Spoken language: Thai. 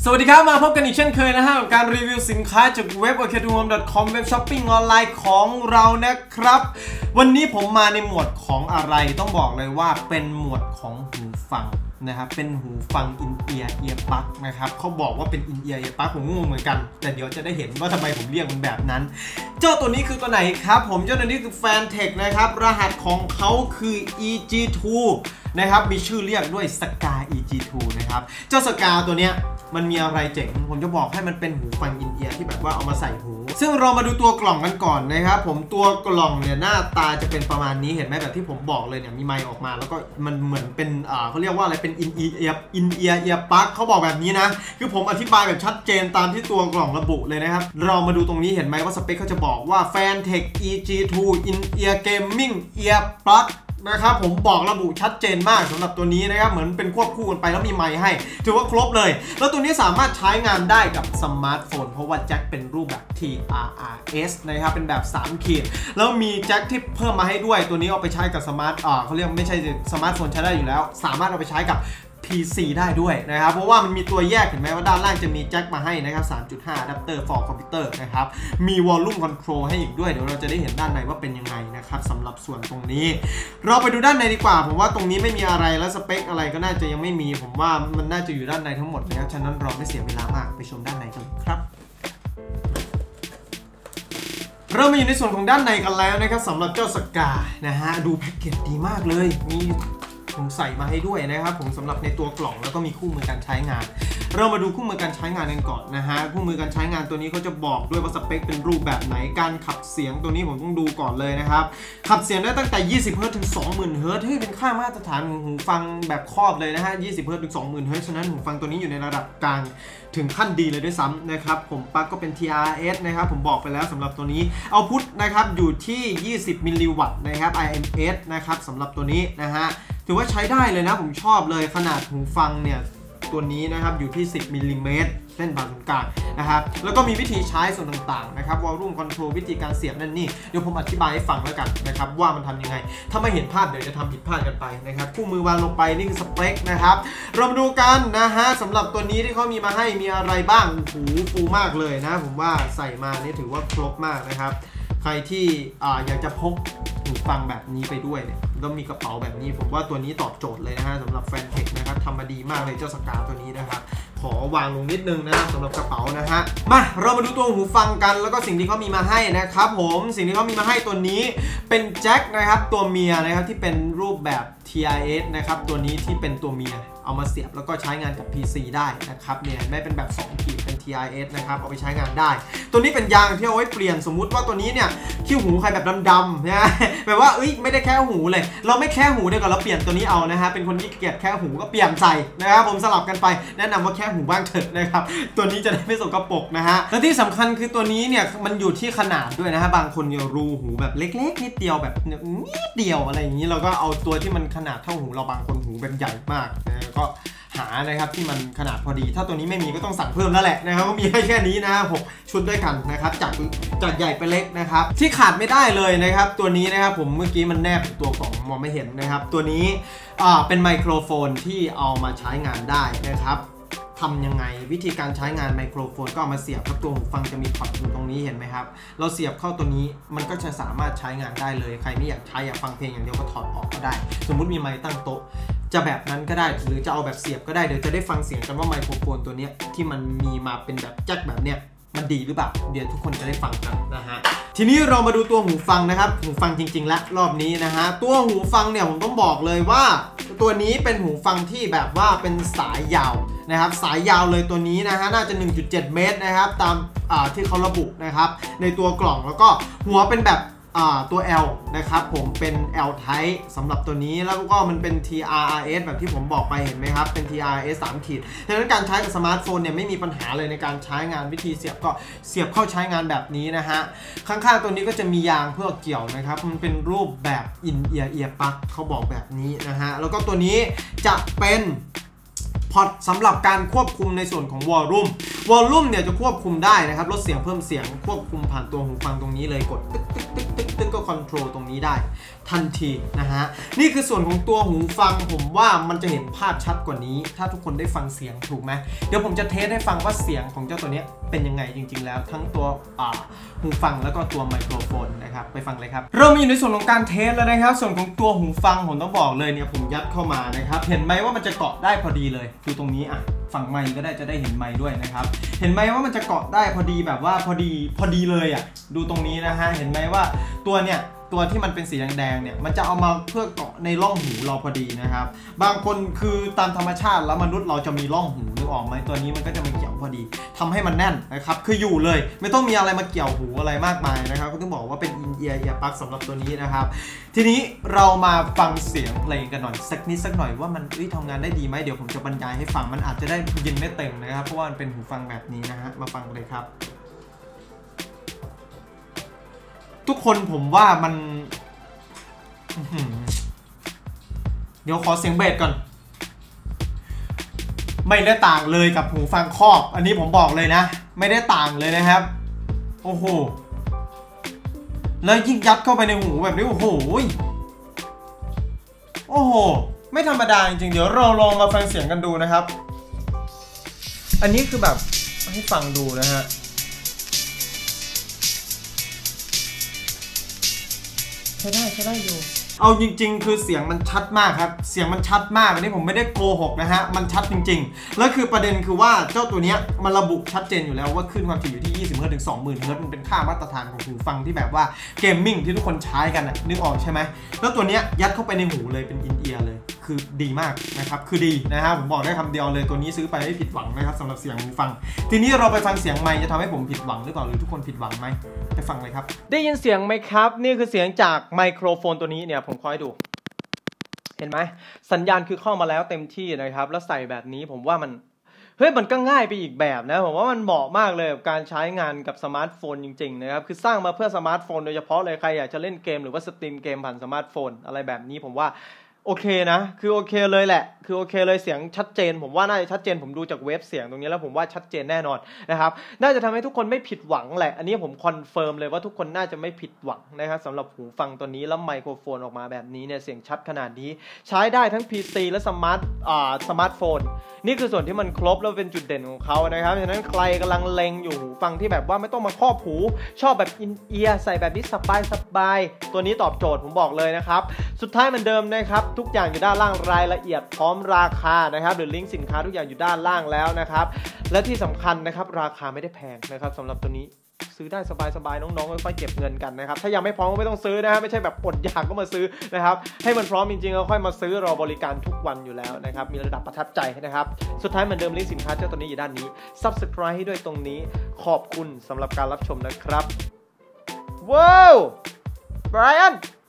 สวัสดีครับมาพบกันอีกเช่นเคยนะฮะกับการรีวิวสินค้าจากเว็บ oktohome.com เว็บช้อปปิ้งออนไลน์ของเรานะครับวันนี้ผมมาในหมวดของอะไรต้องบอกเลยว่าเป็นหมวดของหูฟังนะครับเป็นหูฟังอินเอียร์เอียร์ปลั๊กนะครับเขาบอกว่าเป็นอินเอียร์เอียร์ปลั๊กผมงงเหมือนกันแต่เดี๋ยวจะได้เห็นว่าทำไมผมเรียกมันแบบนั้นเจ้าตัวนี้คือตัวไหนครับผมเจ้าตัวนี้คือ Fantech นะครับรหัสของเขาคือ EG2 นะครับมีชื่อเรียกด้วย Ska EG2 นะครับเจ้า Ska ตัวเนี้ยมันมีอะไรเจ๋งผมจะบอกให้มันเป็นหูฟังอินเอียร์ที่แบบว่าเอามาใส่หูซึ่งเรามาดูตัวกล่องกันก่อนนะครับผมตัวกล่องเนี่ยหน้าตาจะเป็นประมาณนี้เห็นไหมแบบที่ผมบอกเลยเนี่ยมีไมค์ออกมาแล้วก็มันเหมือนเป็นเขาเรียกว่าอะไรเป็นอินเอียร์เอียร์ปลั๊กเขาบอกแบบนี้นะคือผมอธิบายแบบชัดเจนตามที่ตัวกล่องระบุเลยนะครับเรามาดูตรงนี้เห็นไหมว่าสเปคเขาจะบอกว่า Fantech EG2 In-Ear Gaming Ear Plugนะครับผมบอกระบุชัดเจนมากสำหรับตัวนี้นะครับเหมือนเป็นควบคู่กันไปแล้วมีไมค์ให้ถือว่าครบเลยแล้วตัวนี้สามารถใช้งานได้กับสมาร์ทโฟนเพราะว่าแจ็คเป็นรูปแบบ TRRS นะครับเป็นแบบ3ขีดแล้วมีแจ็คที่เพิ่มมาให้ด้วยตัวนี้เอาไปใช้กับสมาร์ทเขาเรียกไม่ใช่สมาร์ทโฟนใช้ได้อยู่แล้วสามารถเอาไปใช้กับPC ได้ด้วยนะครับเพราะว่ามันมีตัวแยกเห็นไหมว่าด้านล่างจะมีแจ็คมาให้นะครับ 3.5 อะแดปเตอร์ for computer นะครับมีวอลลุ่มคอนโทรลให้อีกด้วยเดี๋ยวเราจะได้เห็นด้านในว่าเป็นยังไงนะครับสำหรับส่วนตรงนี้เราไปดูด้านในดีกว่าผมว่าตรงนี้ไม่มีอะไรและสเปคอะไรก็น่าจะยังไม่มีผมว่ามันน่าจะอยู่ด้านในทั้งหมดแล้วฉะนั้นเราไม่เสียเวลามากไปชมด้านในกันครับเรามาอยู่ในส่วนของด้านในกันแล้วนะครับสำหรับเจ้าสกานะฮะดูแพ็กเกจดีมากเลยมีผมใส่มาให้ด้วยนะครับผมสำหรับในตัวกล่องแล้วก็มีคู่มือการใช้งานเรามาดูคู่มือการใช้งานกันก่อนนะฮะคู่มือการใช้งานตัวนี้เขาจะบอกด้วยว่าสเปคเป็นรูปแบบไหนการขับเสียงตัวนี้ผมต้องดูก่อนเลยนะครับขับเสียงได้ตั้งแต่20 Hz ถึง 20,000 Hz ที่เป็นค่ามาตรฐานหูฟังแบบครอบเลยนะฮะ20 Hz ถึง 20,000 Hz ฉะนั้นหูฟังตัวนี้อยู่ในระดับกลางถึงขั้นดีเลยด้วยซ้ำนะครับผมปลั๊กก็เป็น TRS นะครับผมบอกไปแล้วสำหรับตัวนี้เอาพุทนะครับอยู่ที่20มิลลิวัตต์นะครับ IMS นะครับสำหรับตัวนี้นะฮะถือว่าใช้ได้เลยนะผมชอบเลยขนาดหูฟังเนี่ยตัวนี้นะครับอยู่ที่10มิลลิเมตรเส้นผ่าศูนย์กลางนะครับแล้วก็มีวิธีใช้ส่วนต่างๆนะครับวอลลุ่มคอนโทรลวิธีการเสียบนั่นนี่เดี๋ยวผมอธิบายให้ฟังแล้วกันนะครับว่ามันทำยังไงถ้าไม่เห็นภาพเดี๋ยวจะทำผิดพลาดกันไปนะครับคู่มือวางลงไปนี่คือสเปคนะครับเรามาดูกันนะฮะสำหรับตัวนี้ที่เขามีมาให้มีอะไรบ้างหูฟูมากเลยนะผมว่าใส่มานี่ถือว่าครบมากนะครับใครที่อยากจะพกหูฟังแบบนี้ไปด้วยเนี่ยก็มีกระเป๋าแบบนี้ผมว่าตัวนี้ตอบโจทย์เลยนะฮะสำหรับ Fantech นะครับทำมาดีมากเลยเจ้าสกาตัวนี้นะครับขอวางลงนิดนึงนะสำหรับกระเป๋านะฮะมาเรามาดูตัวหูฟังกันแล้วก็สิ่งที่เขามีมาให้นะครับผมสิ่งที่เขามีมาให้ตัวนี้เป็นแจ็คนะครับตัวเมียนะครับที่เป็นรูปแบบ TRS นะครับตัวนี้ที่เป็นตัวเมียเอามาเสียบแล้วก็ใช้งานกับ PC ได้นะครับเนี่ยไม่เป็นแบบ2ขีดเป็น TRS นะครับเอาไปใช้งานได้ตัวนี้เป็นยางที่เอาไว้เปลี่ยนสมมุติว่าตัวนี้เนี่ยขี้หูใครแบบดำๆนะแบบว่าไม่ได้แค่หูเลยเราไม่แค่หูเดียวกันเราเปลี่ยนตัวนี้เอานะฮะเป็นคนที่เกลียดแค่หูก็เปลี่ยนใส่นะครับผมสลับกันไปแนะนำว่าแค่หูบ้างเถอะนะครับตัวนี้จะได้ไม่สกปรกนะฮะและที่สำคัญคือตัวนี้เนี่ยมันอยู่ที่ขนาดด้วยนะฮะบางคนเนี่ยรูหูแบบเล็กๆนิดเดียวแบบนิดเดียวอะไรอย่างนี้เราก็เอาตัวที่มันขนาดเท่าหูเราบางคนหูแบบใหญ่มากนะก็หานะครับที่มันขนาดพอดีถ้าตัวนี้ไม่มีก็ต้องสั่งเพิ่มแล้วแหละนะครับก็มีให้แค่นี้นะ6ชุดด้วยกันนะครับจากใหญ่ไปเล็กนะครับที่ขาดไม่ได้เลยนะครับตัวนี้นะครับผมเมื่อกี้มันแนบตัวกล่องมองไม่เห็นนะครับตัวนี้เป็นไมโครโฟนที่เอามาใช้งานได้นะครับทำยังไงวิธีการใช้งานไมโครโฟนก็เอามาเสียบครับตัวหูฟังจะมีพอร์ตอยู่ตรงนี้เห็นไหมครับเราเสียบเข้าตัวนี้มันก็จะสามารถใช้งานได้เลยใครไม่อยากใช้อยากฟังเพลงอย่างเดียวก็ถอดออกก็ได้สมมุติมีไมค์ตั้งโต๊ะจะแบบนั้นก็ได้หรือจะเอาแบบเสียบก็ได้เดี๋ยวจะได้ฟังเสียงกันว่าไมโครโฟนตัวนี้ที่มันมีมาเป็นแบบแจ็คแบบเนี้ยมันดีหรือเปล่าเดี๋ยวทุกคนจะได้ฟังกันนะฮะทีนี้เรามาดูตัวหูฟังนะครับหูฟังจริงๆและรอบนี้นะฮะตัวหูฟังเนี่ยผมต้องบอกเลยว่าตัวนี้เป็นหูฟังที่แบบว่าเป็นสายยาวนะครับสายยาวเลยตัวนี้นะฮะน่าจะ 1.7 เมตรนะครับตามที่เขาระบุนะครับในตัวกล่องแล้วก็หัวเป็นแบบตัว L นะครับผมเป็น L Type สำหรับตัวนี้แล้วก็มันเป็น TRS แบบที่ผมบอกไปเห็นไหมครับเป็น TRS 3 ขีดดังนั้นการใช้กับสมาร์ทโฟนเนี่ยไม่มีปัญหาเลยในการใช้งานวิธีเสียบก็เสียบเข้าใช้งานแบบนี้นะฮะข้างๆตัวนี้ก็จะมียางเพื่อเกี่ยวนะครับมันเป็นรูปแบบ In Ear Ear Plug เขาบอกแบบนี้นะฮะแล้วก็ตัวนี้จะเป็นพอตสำหรับการควบคุมในส่วนของวอลลุ่มเนี่ยจะควบคุมได้นะครับลดเสียงเพิ่มเสียงควบคุมผ่านตัวหูฟังตรงนี้เลยกดตึ๊กก็คอนโทรลตรงนี้ได้ทันทีนะฮะนี่คือส่วนของตัวหูฟังผมว่ามันจะเห็นภาพชัดกว่านี้ถ้าทุกคนได้ฟังเสียงถูกไหมเดี๋ยวผมจะเทสให้ฟังว่าเสียงของเจ้าตัวนี้เป็นยังไงจริงๆแล้วทั้งตัวหูฟังแล้วก็ตัวไมโครโฟนนะครับไปฟังเลยครับเรามีอยู่ในส่วนของการเทสแล้วนะครับส่วนของตัวหูฟังผมต้องบอกเลยเนี่ยผมยัดเข้ามานะครับเห็นไหมว่ามันจะเกาะได้พอดีเลยดูตรงนี้ฝั่งไมค์ก็ได้จะได้เห็นไมค์ด้วยนะครับเห็นไหมว่ามันจะเกาะได้พอดีแบบว่าพอดีเลยดูตรงนี้นะฮะเห็นไหมว่าตัวที่มันเป็นสีแดงๆเนี่ยมันจะเอามาเพื่อเกาะในร่องหูเราพอดีนะครับบางคนคือตามธรรมชาติแล้วมนุษย์เราจะมีร่องหูนึกออกไหมตัวนี้มันก็จะมาเกี่ยวพอดีทำให้มันแน่นนะครับคืออยู่เลยไม่ต้องมีอะไรมาเกี่ยวหูอะไรมากมายนะครับก็ต้องบอกว่าเป็นอินเอียร์ปลั๊กสำหรับตัวนี้นะครับทีนี้เรามาฟังเสียงเพลงกันหน่อยสักนิดสักหน่อยว่ามันทำงานได้ดีไหมเดี๋ยวผมจะบรรยายให้ฟังมันอาจจะได้ยินไม่เต็มนะครับเพราะว่ามันเป็นหูฟังแบบนี้นะฮะมาฟังเลยครับทุกคนผมว่ามันเดี๋ยวขอเสียงเบสก่อนไม่ได้ต่างเลยกับหูฟังครอบอันนี้ผมบอกเลยนะไม่ได้ต่างเลยนะครับโอ้โหแล้วยิ่งยัดเข้าไปในหูแบบนี้โอ้โหไม่ธรรมดาจริงๆเดี๋ยวเราลองมาฟังเสียงกันดูนะครับอันนี้คือแบบให้ฟังดูนะฮะใช้ได้อยู่เอาจริงๆคือเสียงมันชัดมากครับเสียงมันชัดมากอันนี้ผมไม่ได้โกหกนะฮะมันชัดจริงๆแล้วคือประเด็นคือว่าเจ้าตัวนี้มันระบุชัดเจนอยู่แล้วว่าขึ้นความถี่อยู่ที่20 เฮิร์ตซ์ถึง 20,000 เฮิร์ตซ์มันเป็นค่ามาตรฐานของหูฟังที่แบบว่าเกมมิ่งที่ทุกคนใช้กันนึกออกใช่ไหมแล้วตัวนี้ยัดเข้าไปในหูเลยเป็นอินเอียร์เลยคือดีมากนะครับคือดีนะฮะผมบอกได้คำเดียวเลยตัวนี้ซื้อไปไม่ผิดหวังนะครับสำหรับเสียงหูฟังทีนี้เราไปฟังเสียงไมค์จะทำให้ผมผิดหวังหรือเปล่าหรือทุกคนผิดหวังไหมไปฟังเลยครับได้ยินเสียงไหมครับนี่คือเสียงจากไมโครโฟนตัวนี้เนี่ยผมคอยดูเห็นไหมสัญญาณคือเข้ามาแล้วเต็มที่นะครับแล้วใส่แบบนี้ผมว่ามันก็ง่ายไปอีกแบบนะผมว่ามันเหมาะมากเลยกับการใช้งานกับสมาร์ทโฟนจริงๆนะครับคือสร้างมาเพื่อสมาร์ทโฟนโดยเฉพาะเลยใครอยากจะเล่นเกมหรือว่าสตรีมเกมผ่านสมาร์ทโฟนอะไรแบบนี้ผมว่าโอเคนะคือโอเคเลยแหละคือโอเคเลยเสียงชัดเจนผมว่าน่าจะชัดเจนผมดูจากเวฟเสียงตรงนี้แล้วผมว่าชัดเจนแน่นอนนะครับน่าจะทำให้ทุกคนไม่ผิดหวังแหละอันนี้ผมคอนเฟิร์มเลยว่าทุกคนน่าจะไม่ผิดหวังนะครับสำหรับหูฟังตัวนี้แล้วไมโครโฟนออกมาแบบนี้เนี่ยเสียงชัดขนาดนี้ใช้ได้ทั้ง PC และสมาร์ทโฟนนี่คือส่วนที่มันครบแล้วเป็นจุดเด่นของเขานะครับฉะนั้นใครกำลังเล็งอยู่หูฟังที่แบบว่าไม่ต้องมาครอบหูชอบแบบอินเอียร์ใส่แบบนี้สบายตัวนี้ตอบโจทย์ผมบอกเลยนะครับสุดท้ายเหมือนเดิมนะครับทุกอย่างอยู่ด้านล่างรายละเอียดพร้อมราคานะครับหรือลิงก์สินค้าทุกอย่างอยู่ด้านล่างแล้วนะครับและที่สำคัญนะครับราคาไม่ได้แพงนะครับสำหรับตัวนี้ซื้อได้สบายๆน้องๆค่อยๆเก็บเงินกันนะครับถ้ายังไม่พร้อมก็ไม่ต้องซื้อนะครับไม่ใช่แบบอดอยากก็มาซื้อนะครับให้มันพร้อมจริงๆแล้วค่อยมาซื้อรอบริการทุกวันอยู่แล้วนะครับมีระดับประทับใจนะครับสุดท้ายเหมือนเดิมลิงก์สินค้าเจ้าตัวนี้อยู่ด้านนี้ Subscribe ให้ด้วยตรงนี้ขอบคุณสำหรับการรับชมนะครับว้าวไบรอัน